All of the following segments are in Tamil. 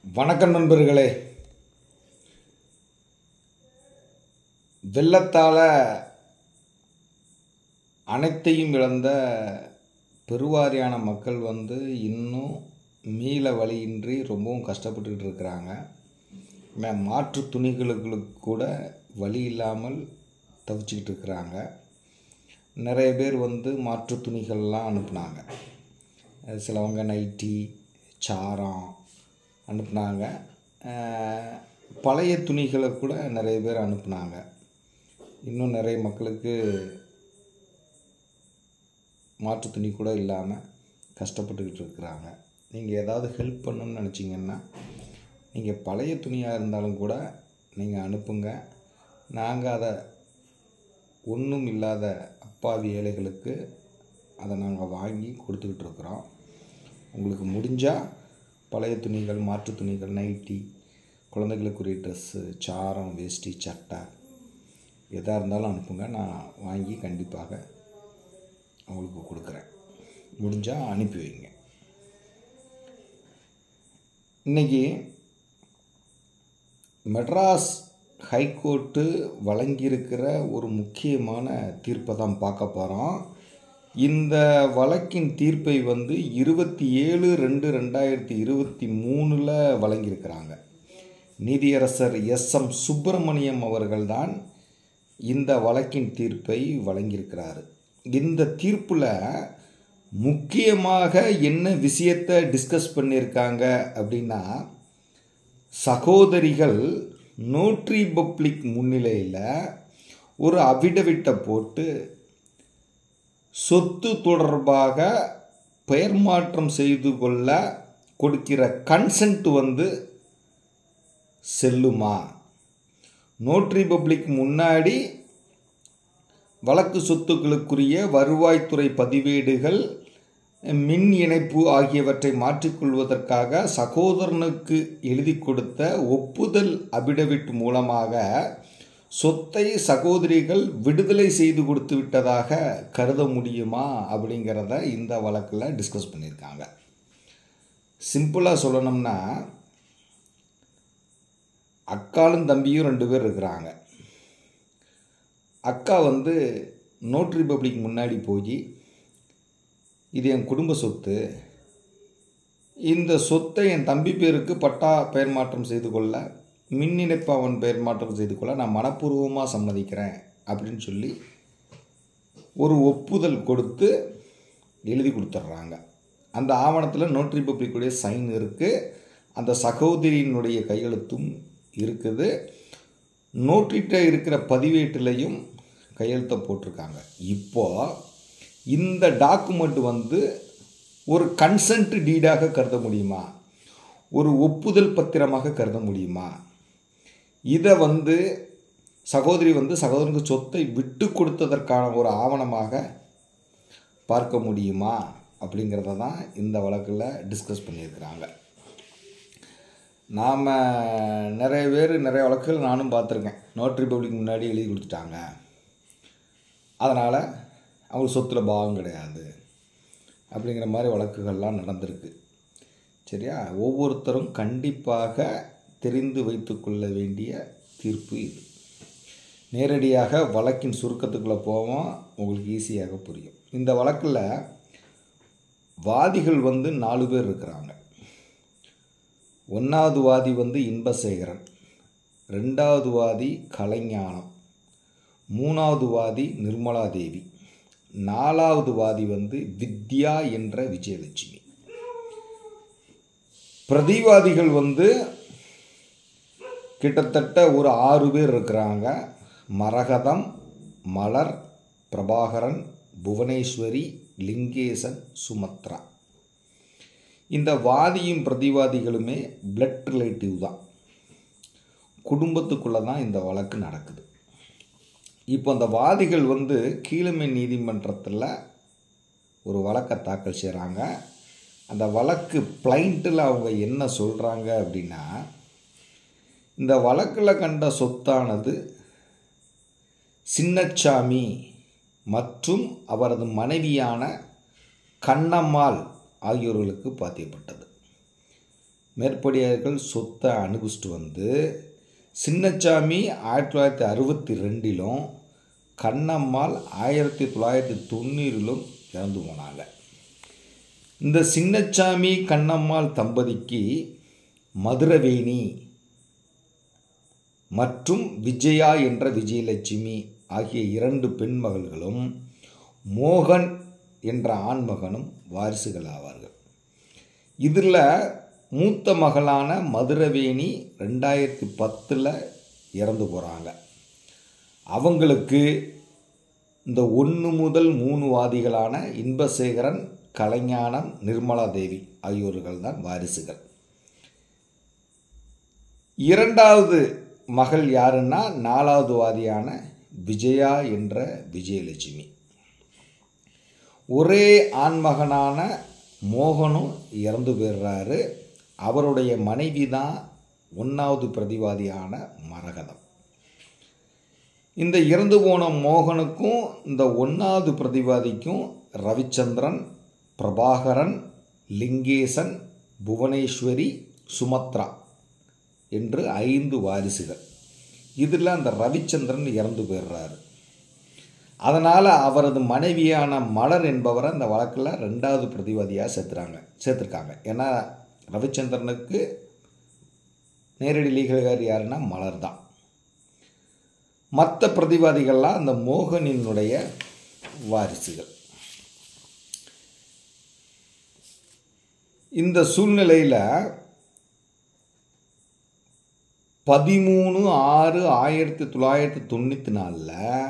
வணக்கம் நண்பர்களே. வெள்ளத்தால் அனைத்தையும் இழந்த பெருவாரியான மக்கள் இன்னும் மீள வழியின்றி ரொம்பவும் கஷ்டப்பட்டுக்கிட்டு இருக்கிறாங்க. மாற்று துணிகளுக்கு கூட வழி இல்லாமல் தவிச்சிக்கிட்டு இருக்கிறாங்க. நிறைய பேர் மாற்று துணிகள்லாம் அனுப்புனாங்க. சிலவங்க நைட்டி, சாரம் அனுப்புனாங்க. பழைய துணிகளை கூட நிறைய பேர் அனுப்புனாங்க. இன்னும் நிறைய மக்களுக்கு மாற்று துணி கூட இல்லாமல் கஷ்டப்பட்டுக்கிட்டு இருக்கிறாங்க. நீங்கள் ஏதாவது ஹெல்ப் பண்ணணும்னு நினச்சிங்கன்னா நீங்கள் பழைய துணியாக இருந்தாலும் கூட நீங்கள் அனுப்புங்க. நாங்கள் அதை ஒன்றும் இல்லாத அப்பாவி ஏழைகளுக்கு அதை நாங்கள் வாங்கி கொடுத்துக்கிட்டு இருக்கிறோம். உங்களுக்கு முடிஞ்சால் பழைய துணிகள், மாற்று துணிகள், நைட்டி, குழந்தைகளுக்குரிய ட்ரெஸ்ஸு, சாரம், வேஷ்டி, சட்டை எதாக இருந்தாலும் அனுப்புங்க. நான் வாங்கி கண்டிப்பாக அவங்களுக்கு கொடுக்குறேன். முடிஞ்சால் அனுப்பி வைங்க. இன்றைக்கி மெட்ராஸ் ஹைகோர்ட்டு வழங்கியிருக்கிற ஒரு முக்கியமான தீர்ப்பை தான் பார்க்க போகிறோம். இந்த வழக்கின் தீர்ப்பை 27/2/2023 வழங்கியிருக்கிறாங்க. நீதியரசர் SM சுப்பிரமணியம் அவர்கள்தான் இந்த வழக்கின் தீர்ப்பை வழங்கியிருக்கிறார். இந்த தீர்ப்பில் முக்கியமாக என்ன விஷயத்தை டிஸ்கஸ் பண்ணியிருக்காங்க அப்படின்னா, சகோதரிகள் நோட்ரி பப்ளிக் முன்னிலையில் ஒரு அஃபிடவிட்டை போட்டு சொத்து தொடர்பாக பெயர் மாற்றம் செய்து கொள்ள கொடுக்கிற கன்சென்ட் செல்லுமா? நோட்ரி பப்ளிக் முன்னாடி வழக்கு சொத்துக்களுக்குரிய வருவாய்த்துறை பதிவேடுகள், மின் இணைப்பு ஆகியவற்றை மாற்றிக்கொள்வதற்காக சகோதரனுக்கு எழுதி கொடுத்த ஒப்புதல் அபிடவிட் மூலமாக சொத்தை சகோதரிகள் விடுதலை செய்து கொடுத்து விட்டதாக கருத முடியுமா அப்படிங்கிறத இந்த வழக்கில் டிஸ்கஸ் பண்ணியிருக்காங்க. சிம்பிளாக சொல்லணும்னா, அக்காலும் தம்பியும் 2 பேர் இருக்கிறாங்க. அக்கா நோட்ரி பப்ளிக் முன்னாடி போய், இது என் குடும்ப சொத்து, இந்த சொத்தை என் தம்பி பேருக்கு பட்டா பெயர் மாற்றம் செய்து கொள்ள, மின் இணைப்பு அவன் பெயர் மாற்றம் செய்து கொள்ள நான் மனப்பூர்வமாக சம்மதிக்கிறேன் அப்படின்னு சொல்லி ஒரு ஒப்புதல் கொடுத்து எழுதி கொடுத்துட்றாங்க. அந்த ஆவணத்தில் நோட்ரி பப்ளிக்குடைய சைன் இருக்குது. அந்த சகோதரியினுடைய கையெழுத்தும் இருக்குது. நோட்ரிட்ட இருக்கிற பதிவேட்டிலையும் கையெழுத்தை போட்டிருக்காங்க. இப்போது இந்த டாக்குமெண்ட் ஒரு கன்சென்ட் டீடாக கருத முடியுமா? ஒரு ஒப்புதல் பத்திரமாக கருத முடியுமா? இதை சகோதரி சகோதரனுக்கு சொத்தை விட்டு கொடுத்ததற்கான ஒரு ஆவணமாக பார்க்க முடியுமா அப்படிங்கிறத தான் இந்த வழக்கில் டிஸ்கஸ் பண்ணியிருக்கிறாங்க. நாம் நிறைய வழக்குகள் நானும் பார்த்துருக்கேன். நோட்ரி பப்ளிக் முன்னாடி எழுதி கொடுத்துட்டாங்க, அதனால் அவங்களுக்கு சொத்தில் பாகம் கிடையாது அப்படிங்கிற மாதிரி வழக்குகள்லாம் நடந்திருக்கு. சரியா? ஒவ்வொருத்தரும் கண்டிப்பாக தெரிந்து வைத்து கொள்ள வேண்டிய தீர்ப்பு இது. நேரடியாக வழக்கின் சுருக்கத்துக்குள்ளே போவோம், உங்களுக்கு ஈஸியாக புரியும். இந்த வழக்கில் வாதிகள் 4 பேர் இருக்கிறாங்க. 1வது வாதி இன்பசேகரன், 2வது வாதி கலைஞானம், 3வது வாதி நிர்மலாதேவி, 4வது வாதி வித்யா என்ற விஜயலட்சுமி. பிரதிவாதிகள் கிட்டத்தட்ட ஒரு 6 பேர் இருக்கிறாங்க. மரகதம், மலர், பிரபாகரன், புவனேஸ்வரி, லிங்கேசன், சுமத்ரா. இந்த வாதியும் பிரதிவாதிகளுமே பிளட் ரிலேட்டிவ் தான். குடும்பத்துக்குள்ளே தான் இந்த வழக்கு நடக்குது. இப்போ அந்த வாதிகள் கீழமை நீதிமன்றத்தில் ஒரு வழக்கை தாக்கல் செய்கிறாங்க. அந்த வழக்கு பிளைண்ட்டில் அவங்க என்ன சொல்கிறாங்க அப்படின்னா, இந்த வழக்கில் கண்ட சொத்தானது சின்னச்சாமி மற்றும் அவரது மனைவியான கண்ணம்மாள் ஆகியோர்களுக்கு பாத்தியப்பட்டது. மேற்படியார்கள் சொத்தை அனுபவிச்சுட்டு வந்து சின்னச்சாமி 1962லும் கண்ணம்மாள் 1990லும் இறந்து போனாங்க. இந்த சின்னச்சாமி கண்ணம்மாள் தம்பதிக்கு மதுரவேணி மற்றும் விஜயா என்ற விஜயலட்சுமி ஆகிய 2 பெண் மகள்களும் மோகன் என்ற ஆண்மகனும் வாரிசுகள் ஆவார்கள். இதில் மூத்த மகளான மதுரவேணி 2010 இறந்து போகிறாங்க. அவங்களுக்கு இந்த 1 முதல் 3 வாதிகளான இன்பசேகரன், கலைஞானம், நிர்மலா தேவி ஆகியோர்கள் தான் வாரிசுகள். 2வது மகள் யாருன்னா 4வது வாதியான விஜயா என்ற விஜயலட்சுமி. ஒரே ஆண்மகனான மோகனும் இறந்து போயிடுறாரு. அவருடைய மனைவி தான் 1வது பிரதிவாதியான மரகதம். இந்த இறந்து போன மோகனுக்கும் இந்த 1வது பிரதிவாதிக்கும் ரவிச்சந்திரன், பிரபாகரன், லிங்கேசன், புவனேஸ்வரி, சுமத்ரா என்று 5 வாரிசுகள். இதில் அந்த ரவிச்சந்திரன் இறந்து போயிடுறாரு. அதனால் அவரது மனைவியான மலர் என்பவரை அந்த வழக்கில் 2வது பிரதிவாதியாக சேர்த்துருக்காங்க. ஏன்னா ரவிச்சந்திரனுக்கு நேரடி லீகல்கார் யாருன்னா மலர் தான். மற்ற பிரதிவாதிகள்லாம் அந்த மோகனினுடைய வாரிசுகள். இந்த சூழ்நிலையில் 13/6/1994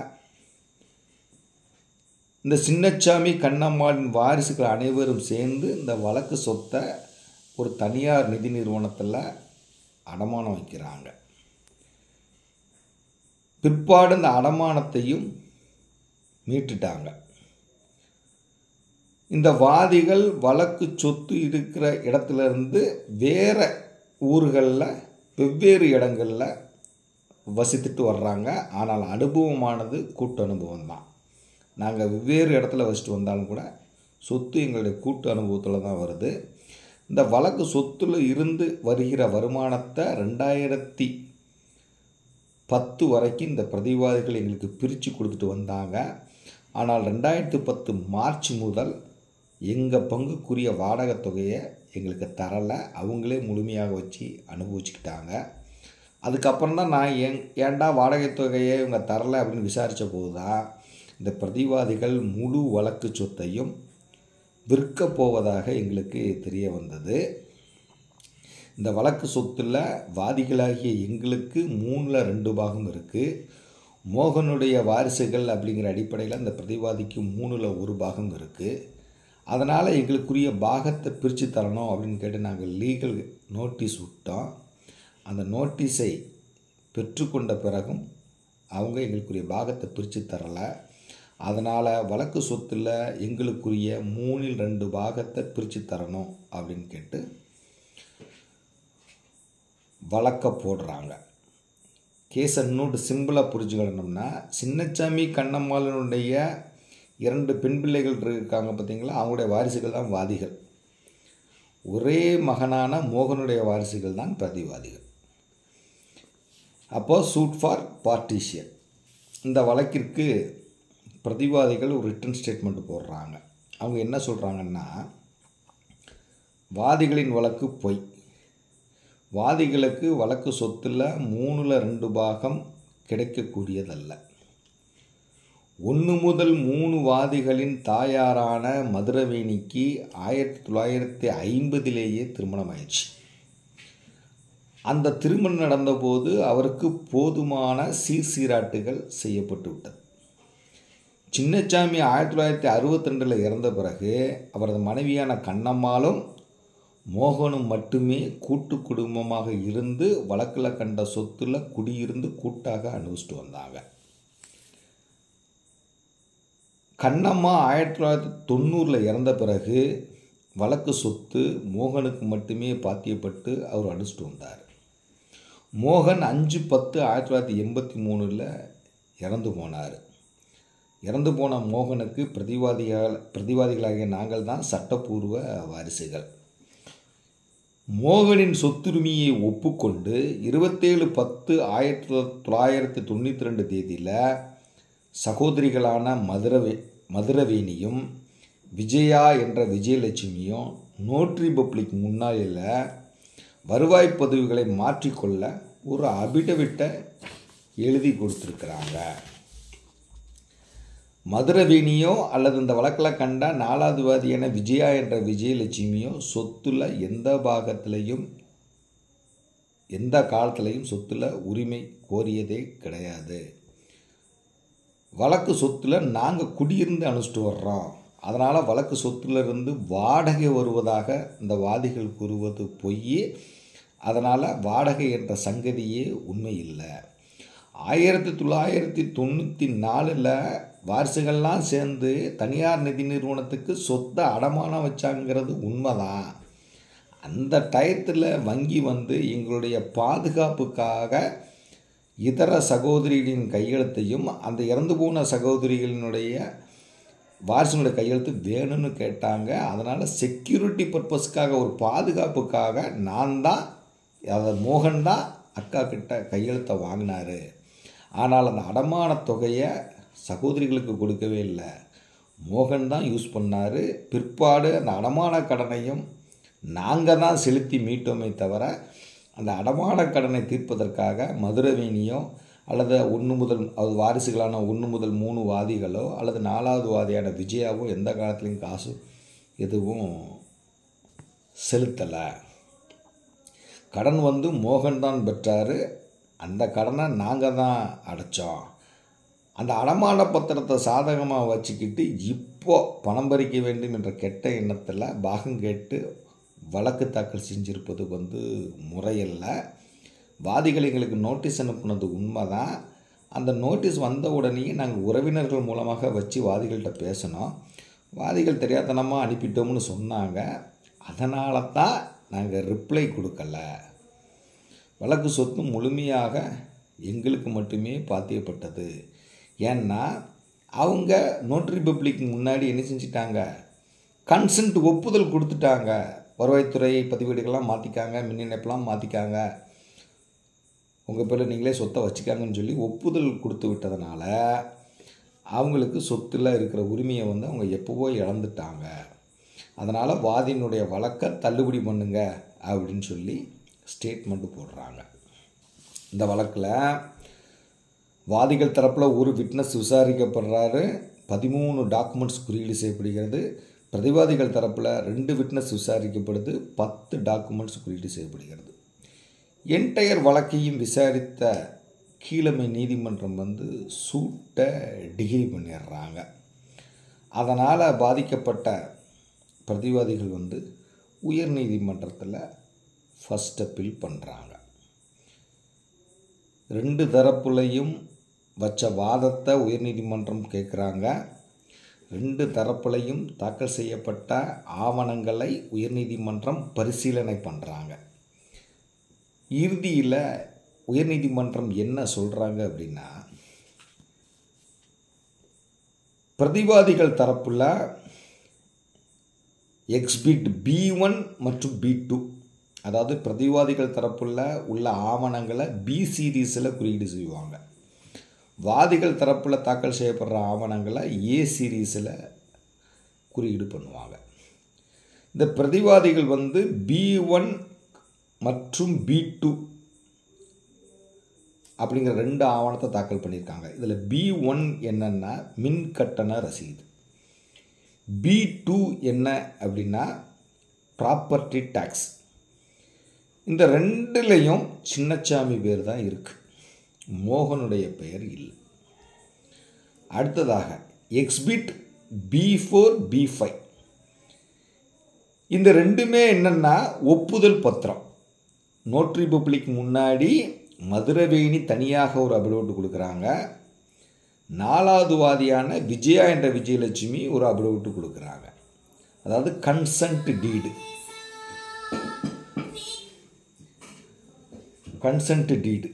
இந்த சின்னச்சாமி கண்ணம்மாளின் வாரிசுகள் அனைவரும் சேர்ந்து இந்த வழக்கு சொத்தை ஒரு தனியார் நிதி நிறுவனத்தில் அடமானம் வைக்கிறாங்க. பிற்பாடு இந்த அடமானத்தையும் மீட்டுட்டாங்க. இந்த வாதிகள் வழக்கு சொத்து இருக்கிற இடத்துலேருந்து வேறு ஊர்களில் வெவ்வேறு இடங்களில் வசித்துட்டு வர்றாங்க. ஆனால் அனுபவமானது கூட்டு அனுபவம் தான். நாங்கள் வெவ்வேறு இடத்துல வசிட்டு வந்தாலும் கூட சொத்து எங்களுடைய கூட்டு அனுபவத்தில் தான் வருது. இந்த வழக்கு சொத்தில் இருந்து வருகிற வருமானத்தை 2010 வரைக்கும் இந்த பிரதிவாதிகள் எங்களுக்கு பிரித்து கொடுத்துட்டு வந்தாங்க. ஆனால் 2010 மார்ச் முதல் எங்கள் பங்குக்குரிய வாடகை தொகையை எங்களுக்கு தரலை. அவங்களே முழுமையாக வச்சு அனுபவிச்சுக்கிட்டாங்க. அதுக்கப்புறம் தான் நான் ஏன்டா வாடகை தொகையை இவங்க தரலை அப்படின்னு விசாரித்த போது தான் இந்த பிரதிவாதிகள் முழு வழக்கு சொத்தையும் விற்க போவதாக எங்களுக்கு தெரிய வந்தது. இந்த வழக்கு சொத்தில் வாதிகளாகிய எங்களுக்கு 3/2 பாகம் இருக்குது. மோகனுடைய வாரிசுகள் அப்படிங்கிற அடிப்படையில் அந்த பிரதிவாதிக்கு 3/1 பாகம் இருக்குது. அதனால் எங்களுக்குரிய பாகத்தை பிரித்து தரணும் அப்படின்னு கேட்டு நாங்கள் லீகல் நோட்டீஸ் விட்டோம். அந்த நோட்டீஸை பெற்றுக்கொண்ட பிறகும் அவங்க எங்களுக்குரிய பாகத்தை பிரித்து தரலை. அதனால் வழக்கு சொத்தில் எங்களுக்குரிய 3/2 பாகத்தை பிரித்து தரணும் அப்படின்னு கேட்டு வழக்க போடுறாங்க. கேஸை இன்னொன்று சிம்பிளாக புரிஞ்சுக்கணும்னா, சின்னச்சாமி கண்ணம்மாளினுடைய 2 பெண் பிள்ளைகள் இருக்காங்க பார்த்தீங்களா, அவங்களுடைய வாரிசுகள் தான் வாதிகள். ஒரே மகனான மோகனுடைய வாரிசுகள் தான் பிரதிவாதிகள். அப்போது சூட் ஃபார் பார்ட்டிஷியன். இந்த வழக்கிற்கு பிரதிவாதிகள் ஒரு ரிட்டன் ஸ்டேட்மெண்ட் போடுறாங்க. அவங்க என்ன சொல்கிறாங்கன்னா, வாதிகளின் வழக்கு பொய். வாதிகளுக்கு வழக்கு சொத்தில் 3/2 பாகம் கிடைக்கக்கூடியதல்ல. 1 முதல் 3 வாதிகளின் தாயாரான மதுரவேணிக்கு 1950லேயே திருமணம் ஆயிடுச்சு. அந்த திருமணம் நடந்தபோது அவருக்கு போதுமான சீர்சீராட்டுகள் செய்யப்பட்டு விட்டது. சின்னச்சாமி 1962 இறந்த பிறகு அவரது மனைவியான கண்ணம்மாளும் மோகனும் மட்டுமே கூட்டு குடும்பமாக இருந்து வழக்கில் கண்ட சொத்துல குடியிருந்து கூட்டாக அனுபவிச்சுட்டு வந்தாங்க. கண்ணம்மா 1990 இறந்த பிறகு வழக்கு சொத்து மோகனுக்கு மட்டுமே பாத்தியப்பட்டு அவர் அனுபவிச்சுட்டு வந்தார். மோகன் 5/10/1983 இறந்து போனார். இறந்து போன மோகனுக்கு பிரதிவாதிகளாகிய நாங்கள் தான் சட்டப்பூர்வ வாரிசுகள். மோகனின் சொத்துரிமையை ஒப்புக்கொண்டு 27/10/1992 தேதியில் சகோதரிகளான மதுரவேணியும் விஜயா என்ற விஜயலட்சுமியும் நோட்ரி பப்ளிக் முன்னாளில் வருவாய் பதிவுகளை மாற்றிக்கொள்ள ஒரு அபிடவிட்டை எழுதி கொடுத்துருக்குறாங்க. மதுரவேணியோ அல்லது இந்த வழக்கில் கண்ட 4வது வாதியான விஜயா என்ற விஜயலட்சுமியோ சொத்துல எந்த பாகத்திலையும் எந்த காலத்திலையும் சொத்துல உரிமை கோரியதே கிடையாது. வழக்கு சொத்துல நாங்கள் குடியிருந்து அனுப்பிச்சிட்டு வர்றோம், அதனால் வழக்கு சொத்துலேருந்து வாடகை வருவதாக இந்த வாதிகள் கூறுவது பொய். அதனால் வாடகை என்ற சங்கதியே உண்மை இல்லை. 1994 வாரிசுகள்லாம் சேர்ந்து தனியார் நிதி நிறுவனத்துக்கு சொத்தை அடமானம் வச்சாங்கிறது உண்மைதான். அந்த டயத்தில் வங்கி எங்களுடைய பாதுகாப்புக்காக இதர சகோதரிகளின் கையெழுத்தையும் அந்த இறந்து போன சகோதரிகளினுடைய வாரிசுனுடைய கையெழுத்து வேணும்னு கேட்டாங்க. அதனால் செக்யூரிட்டி பர்பஸ்க்காக ஒரு பாதுகாப்புக்காக மோகன் தான் அக்கா கிட்ட கையெழுத்தை வாங்கினார். ஆனால் அந்த அடமான தொகையை சகோதரிகளுக்கு கொடுக்கவே இல்லை, மோகன் தான் யூஸ் பண்ணார். பிற்பாடு அந்த அடமான கடனையும் நாங்கள் தான் செலுத்தி மீட்டோமே தவிர அந்த அடமான கடனை தீர்ப்பதற்காக மதுரவேணியோ அல்லது வாரிசுகளான 1 முதல் 3 வாதிகளோ அல்லது 4வது வாதியான விஜயாவோ எந்த காலத்துலேயும் காசு எதுவும் செலுத்தலை. கடன் மோகன் தான் பெற்றார், அந்த கடனை நாங்கள் தான் அடைச்சோம். அந்த அடமான பத்திரத்தை சாதகமாக வச்சுக்கிட்டு இப்போ பணம் பறிக்க வேண்டும் என்ற கெட்ட எண்ணத்தில் பாகம் கேட்டு வழக்கு தாக்கல் செஞ்சிருப்பது முறையல்ல. வாதிகள் எங்களுக்கு நோட்டீஸ் அனுப்புனது உண்மை தான். அந்த நோட்டீஸ் வந்த உடனே நாங்கள் உறவினர்கள் மூலமாக வச்சு வாதிகள்கிட்ட பேசினோம். வாதிகள் தெரியாதனமாக அனுப்பிட்டோம்னு சொன்னாங்க. அதனால தான் நாங்கள் ரிப்ளை கொடுக்கல. வழக்கு சொத்து முழுமையாக எங்களுக்கு மட்டுமே பாத்தியப்பட்டது. ஏன்னா அவங்க நோட்ரி பப்ளிக் முன்னாடி என்ன செஞ்சிட்டாங்க, கன்சென்ட் ஒப்புதல் கொடுத்துட்டாங்க. வருவாய்த்துறை பதிவேடுகள்லாம் மாற்றிக்காங்க, மின் இணைப்பெல்லாம் மாற்றிக்காங்க, உங்கள் பேரில் நீங்களே சொத்தை வச்சுக்காங்கன்னு சொல்லி ஒப்புதல் கொடுத்து விட்டதுனால அவங்களுக்கு சொத்தில் இருக்கிற உரிமையை அவங்க எப்போவோ இழந்துட்டாங்க. அதனால் வாதியினுடைய வழக்கை தள்ளுபடி பண்ணுங்க அப்படின்னு சொல்லி ஸ்டேட்மெண்ட்டு போடுறாங்க. இந்த வழக்கில் வாதிகள் தரப்பில் ஒரு விட்னஸ் விசாரிக்கப்படுறாரு, 13 டாக்குமெண்ட்ஸ் குறியீடு செய்யப்படுகிறது. பிரதிவாதிகள் தரப்பில் 2 விட்னஸ் விசாரிக்கப்படுது, 10 டாக்குமெண்ட்ஸ் குறியீடு செய்யப்படுகிறது. என்டையர் வழக்கையும் விசாரித்த கீழமை நீதிமன்றம் சூட்டை டிகிரி பண்ணிடுறாங்க. அதனால் பாதிக்கப்பட்ட பிரதிவாதிகள் உயர் நீதிமன்றத்தில் ஃபர்ஸ்ட் அப்பீல் பண்ணுறாங்க. 2 தரப்புலையும் வச்ச வாதத்தை உயர்நீதிமன்றம் கேட்குறாங்க. 2 தரப்புலையும் தாக்கல் செய்யப்பட்ட ஆவணங்களை உயர்நீதிமன்றம் பரிசீலனை பண்ணுறாங்க. இறுதியில் உயர்நீதிமன்றம் என்ன சொல்கிறாங்க அப்படின்னா, பிரதிவாதிகள் தரப்பில் எக்ஸ்பிட் B1 மற்றும் B2, அதாவது பிரதிவாதிகள் தரப்புள்ள உள்ள ஆவணங்களை பி சீரீஸில் குறியீடு செய்வாங்க. வாதிகள் தரப்பில் தாக்கல் செய்யப்படுற ஆவணங்களை ஏ சீரீஸில் குறியீடு பண்ணுவாங்க. இந்த பிரதிவாதிகள் B1 மற்றும் B2 அப்படிங்கிற 2 ஆவணத்தை தாக்கல் பண்ணியிருக்காங்க. இதில் B1 என்னென்னா மின் கட்டண ரசீது, B2 என்ன அப்படின்னா ப்ராப்பர்ட்டி டேக்ஸ். இந்த 2லையும் சின்னச்சாமி பேர் தான் இருக்குது, மோகனுடைய பெயர் இல்லை. அடுத்ததாக எக்ஸ்பிட் B4 B5, இந்த 2மே என்னென்னா ஒப்புதல் பத்திரம். நோட்ரி பப்ளிக் முன்னாடி மதுரவேணி தனியாக ஒரு அபிடவிட் கொடுக்குறாங்க, 4வது வாதியான விஜயா என்ற விஜயலட்சுமி ஒரு அபிடவிட் கொடுக்குறாங்க. அதாவது கன்சென்ட் டீடு.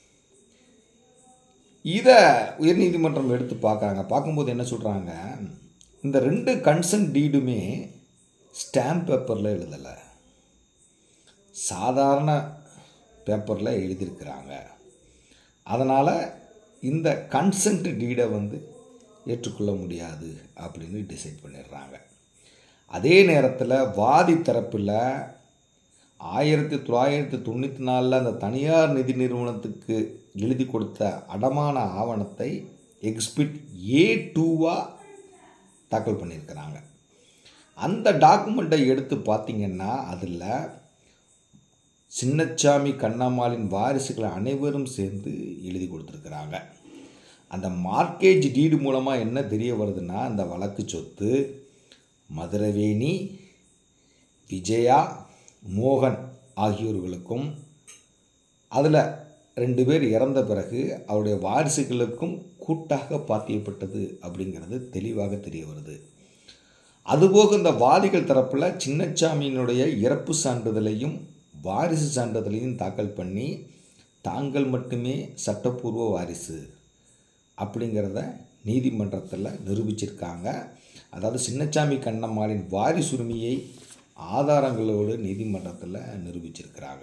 இதை உயர்நீதிமன்றம் எடுத்து பார்க்கும்போது என்ன சொல்கிறாங்க, இந்த 2 கன்சென்ட் டீடுமே ஸ்டாம்ப் பேப்பரில் எழுதலை, சாதாரண பேப்பரில் எழுதியிருக்கிறாங்க. அதனால் இந்த கன்சென்ட் டீடை ஏற்றுக்கொள்ள முடியாது அப்படின்னு டிசைட் பண்ணிடுறாங்க. அதே நேரத்தில் வாதி தரப்பில் 1994 அந்த தனியார் நிதி நிறுவனத்துக்கு எழுதி கொடுத்த அடமான ஆவணத்தை எக்ஸ்பிட் A2 தாக்கல் பண்ணியிருக்கிறாங்க. அந்த டாக்குமெண்ட்டை எடுத்து பார்த்திங்கன்னா அதில் சின்னச்சாமி கண்ணம்மாளின் வாரிசுகள் அனைவரும் சேர்ந்து எழுதி கொடுத்துருக்குறாங்க. அந்த மார்க்கேஜ் டீடு மூலமாக என்ன தெரிய வருதுன்னா, அந்த வழக்கு சொத்து மதுரவேணி, விஜயா, மோகன் ஆகியோர்களுக்கும், அதில் 2 பேர் இறந்த பிறகு அவருடைய வாரிசுகளுக்கும் கூட்டாக பாத்தியப்பட்டது அப்படிங்கிறது தெளிவாக தெரிய வருது. அதுபோக இந்த வாதிகள் தரப்பில் சின்னச்சாமியினுடைய இறப்பு சான்றிதழையும் வாரிசு சான்றிதழையும் தாக்கல் பண்ணி தாங்கள் மட்டுமே சட்டப்பூர்வ வாரிசு அப்படிங்கிறத நீதிமன்றத்தில் நிரூபிச்சிருக்காங்க. அதாவது சின்னச்சாமி கண்ணம்மாளின் வாரிசுரிமையை ஆதாரங்களோடு நீதிமன்றத்தில் நிரூபிச்சிருக்கிறாங்க.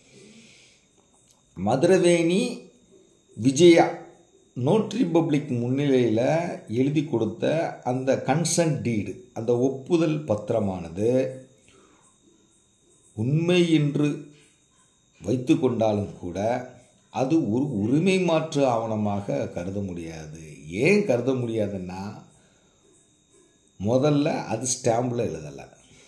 மதுரவேணி, விஜயா நோட்ரி பப்ளிக் முன்னிலையில் எழுதி கொடுத்த அந்த கன்சென்ட் டீடு, அந்த ஒப்புதல் பத்திரமானது உண்மை என்று வைத்து கொண்டாலும் கூட அது ஒரு உரிமை மாற்று ஆவணமாக கருத முடியாது. ஏன் கருத முடியாதுன்னா, முதல்ல அது ஸ்டாம்பில் எழுதலை,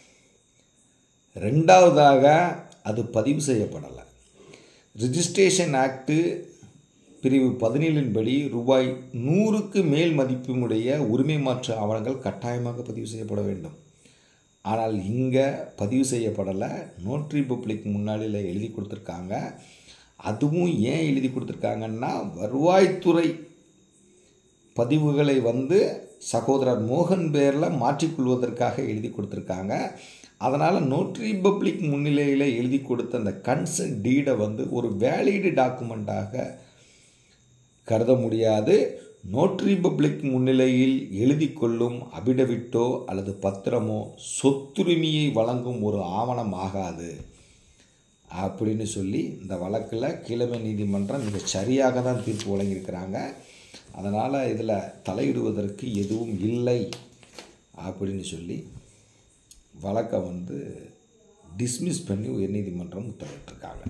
ரெண்டாவதாக அது பதிவு செய்யப்படலை. ரிஜிஸ்ட்ரேஷன் ஆக்டு பிரிவு 17 படி ரூபாய் 100க்கு மேல் மதிப்புடைய உரிமை மாற்று ஆவணங்கள் கட்டாயமாக பதிவு செய்யப்பட வேண்டும். ஆனால் இங்கே பதிவு செய்யப்படலை. நோட்ரி பப்ளிக் முன்னாடியில் எழுதி கொடுத்துருக்காங்க. அதுவும் ஏன் எழுதி கொடுத்துருக்காங்கன்னா, வருவாய்த்துறை பதிவுகளை சகோதரர் மோகன் பேரில் மாற்றிக்கொள்வதற்காக எழுதி கொடுத்துருக்காங்க. அதனால் நோட்ரி பப்ளிக் முன்னிலையில் எழுதி கொடுத்த அந்த கன்சென்ட் டீடை ஒரு வேலிடு டாக்குமெண்ட்டாக கருத முடியாது. நோட்ரி பப்ளிக் முன்னிலையில் எழுதி கொள்ளும் அபிடவிட்டோ அல்லது பத்திரமோ சொத்துரிமையை வழங்கும் ஒரு ஆவணம் ஆகாது அப்படின்னு சொல்லி இந்த வழக்கில் கீழமை நீதிமன்றம் மிக சரியாக தான் தீர்ப்பு வழங்கியிருக்கிறாங்க. அதனால் இதில் தலையிடுவதற்கு எதுவும் இல்லை அப்படின்னு சொல்லி வழக்கை டிஸ்மிஸ் பண்ணி உயர்நீதிமன்றம் உத்தரவிட்டிருக்காங்க.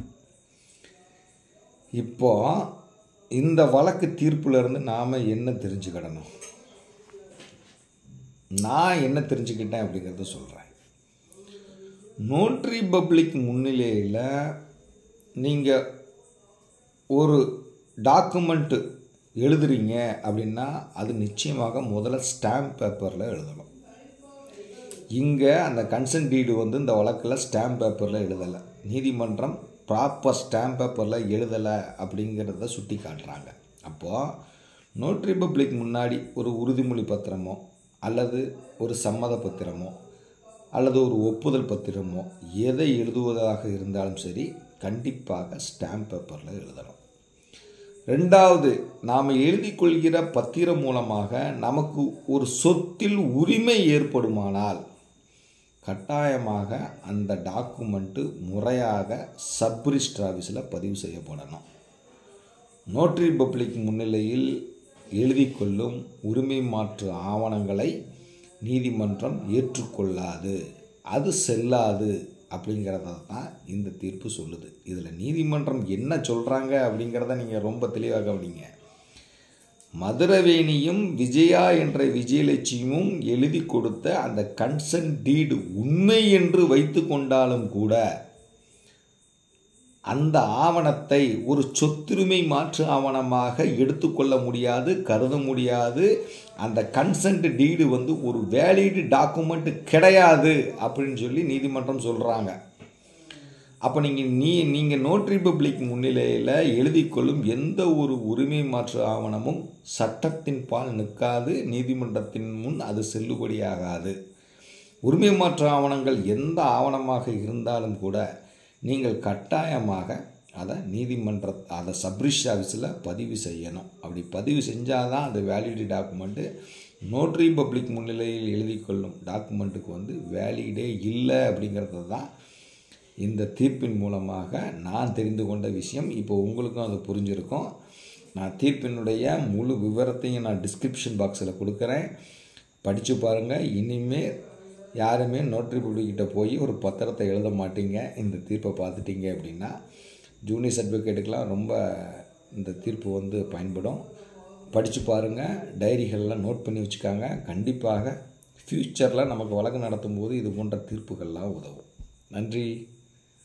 இப்போது இந்த வழக்கு தீர்ப்புலேருந்து நாம் என்ன தெரிஞ்சுக்கிடணும், நான் என்ன தெரிஞ்சுக்கிட்டேன் அப்படிங்கிறத சொல்கிறேன். நோட்ரி பப்ளிக் முன்னிலையில் நீங்கள் ஒரு டாக்குமெண்ட்டு எழுதுறீங்க அப்படின்னா அது நிச்சயமாக முதல்ல ஸ்டாம்ப் பேப்பரில் எழுதணும். இங்கே அந்த கன்சென்ட் டீடு இந்த வழக்கில் ஸ்டாம்ப் பேப்பரில் எழுதலை. நீதிமன்றம் ப்ராப்பர் ஸ்டாம்ப் பேப்பரில் எழுதலை அப்படிங்கிறத சுட்டி காட்டுறாங்க. அப்போது நோட்ரி பப்ளிக் முன்னாடி ஒரு உறுதிமொழி பத்திரமோ அல்லது ஒரு சம்மத பத்திரமோ அல்லது ஒரு ஒப்புதல் பத்திரமோ எதை எழுதுவதாக இருந்தாலும் சரி, கண்டிப்பாக ஸ்டாம்ப் பேப்பரில் எழுதணும். ரெண்டாவது, நாம் எழுதி கொள்கிற பத்திரம் மூலமாக நமக்கு ஒரு சொத்தில் உரிமை ஏற்படுமானால் கட்டாயமாக அந்த டாக்குமெண்ட்டு முறையாக சப் ரிஜிஸ்டர் ஆஃபீஸில் பதிவு செய்யப்படணும். நோட்ரி பப்ளிக் முன்னிலையில் எழுதி கொள்ளும் உரிமை மாற்று ஆவணங்களை நீதிமன்றம் ஏற்றுக்கொள்ளாது, அது செல்லாது அப்படிங்கிறத தான் இந்த தீர்ப்பு சொல்லுது. இதில் நீதிமன்றம் என்ன சொல்கிறாங்க அப்படிங்கிறத நீங்கள் ரொம்ப தெளிவாக கவனிங்க. மதுரவேணியும் விஜயா என்ற விஜயலட்சுமியும் எழுதி கொடுத்த அந்த கன்சென்ட் டீடு உண்மை என்று வைத்து கொண்டாலும் கூட அந்த ஆவணத்தை ஒரு சொத்துரிமை மாற்று ஆவணமாக எடுத்துக்கொள்ள முடியாது, கருத முடியாது. அந்த கன்சென்ட் டீடு ஒரு வேலிடு டாக்குமெண்ட் கிடையாது அப்படின்னு சொல்லி நீதிமன்றம் சொல்கிறாங்க. அப்போ நீங்கள் நோட்ரி பப்ளிக் முன்னிலையில் எழுதி கொள்ளும் எந்த ஒரு உரிமை மாற்று ஆவணமும் சட்டத்தின் பால் நிற்காது, நீதிமன்றத்தின் முன் அது செல்லுபடியாகாது. உரிமை மாற்று ஆவணங்கள் எந்த ஆவணமாக இருந்தாலும் கூட நீங்கள் கட்டாயமாக அதை சப் ரிஜிஸ்டர் ஆஃபீஸில் பதிவு செய்யணும். அப்படி பதிவு செஞ்சால் தான் அது வேலிடு டாக்குமெண்ட்டு. நோட்ரி பப்ளிக் முன்னிலையில் எழுதி கொள்ளும் டாக்குமெண்ட்டுக்கு வேலிடே இல்லை அப்படிங்கிறது தான் இந்த தீர்ப்பின் மூலமாக நான் தெரிந்து கொண்ட விஷயம் இப்போ உங்களுக்கும் அது புரிஞ்சிருக்கும். நான் தீர்ப்பினுடைய முழு விவரத்தையும் நான் டிஸ்கிரிப்ஷன் பாக்ஸில் கொடுக்குறேன், படித்து பாருங்கள். இனிமேல் யாருமே நோட்டரி பப்ளிக்கிட்ட போய் ஒரு பத்திரத்தை எழுத மாட்டீங்க. இந்த தீர்ப்பை பார்த்துட்டீங்க அப்படின்னா ஜூனியர் அட்வொகேட்டுக்கெலாம் ரொம்ப இந்த தீர்ப்பு பயன்படும். படித்து பாருங்கள், டைரிகள்லாம் நோட் பண்ணி வச்சுக்காங்க. கண்டிப்பாக ஃப்யூச்சரில் நமக்கு வழக்கு நடத்தும் போது இது போன்ற தீர்ப்புகள்லாம் உதவும். நன்றி.